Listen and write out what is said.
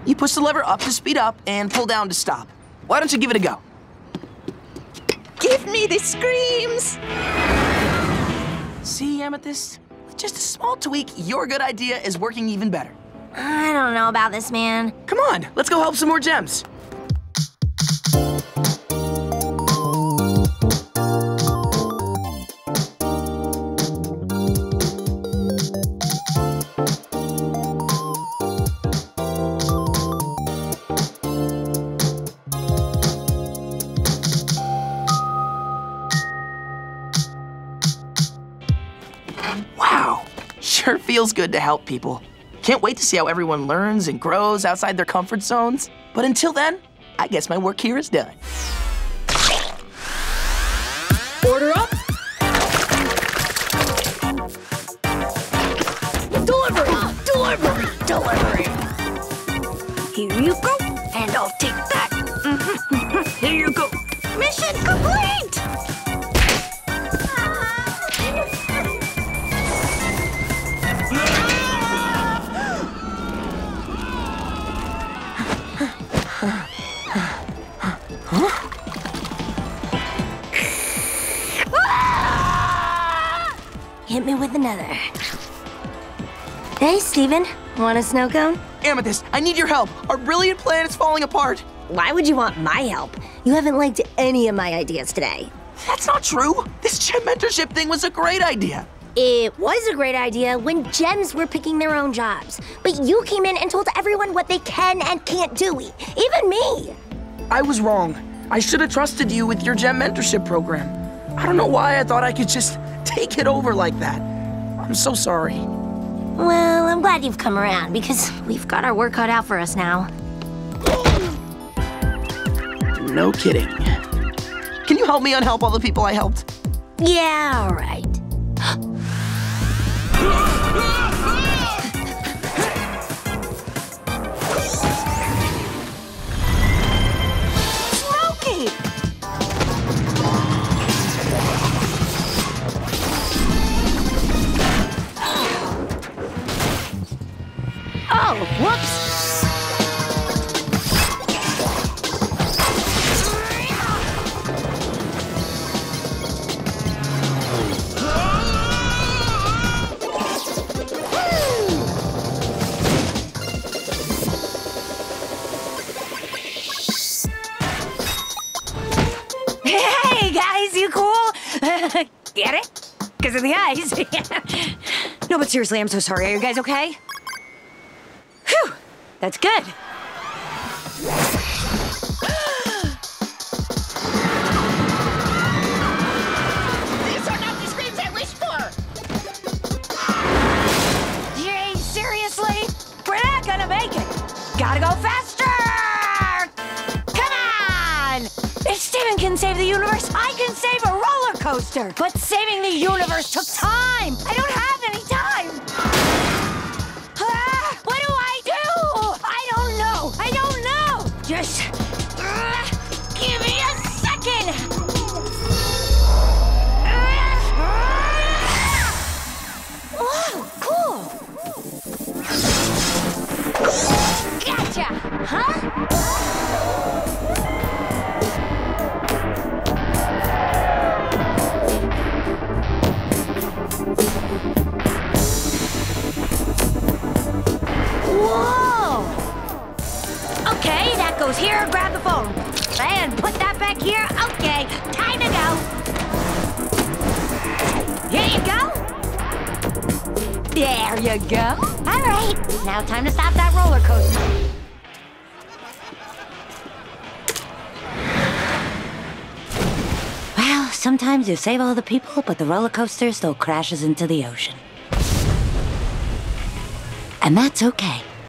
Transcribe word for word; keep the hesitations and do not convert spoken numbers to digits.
You push the lever up to speed up and pull down to stop. Why don't you give it a go? Give me the screams! See, Amethyst? With just a small tweak, your good idea is working even better. I don't know about this, man. Come on, let's go help some more gems. Wow, sure feels good to help people. Can't wait to see how everyone learns and grows outside their comfort zones. But until then, I guess my work here is done. Order up! Delivery! Delivery! Delivery! Here you go, and I'll take that. Here you go. Mission complete! Hit me with another. Hey, Steven. Want a snow cone? Amethyst, I need your help. Our brilliant plan is falling apart. Why would you want my help? You haven't liked any of my ideas today. That's not true. This gem mentorship thing was a great idea. It was a great idea when gems were picking their own jobs. But you came in and told everyone what they can and can't do, even me. I was wrong. I should have trusted you with your gem mentorship program. I don't know why I thought I could just take it over like that. I'm so sorry. Well, I'm glad you've come around because we've got our work cut out for us now. No kidding. Can you help me unhelp all the people I helped? Yeah, all right. Smokey! Oh, whoops! Hey, guys, you cool? Get it? Because of the eyes. No, but seriously, I'm so sorry. Are you guys okay? Whew, that's good. These are not the screams I wished for! Yay, seriously? We're not gonna make it. Gotta go faster! Come on! If Steven can save the universe, I can save a roller coaster. But saving the universe took time. I don't have any time. Ah, what do I do? I don't know. I don't know. Just uh, give me a second. Whoa, cool. Gotcha. Huh? Whoa! Okay, that goes here. Grab the phone. And put that back here. Okay, time to go. Here you go. There you go. All right, now time to stop that roller coaster. Well, sometimes you save all the people, but the roller coaster still crashes into the ocean. And that's okay.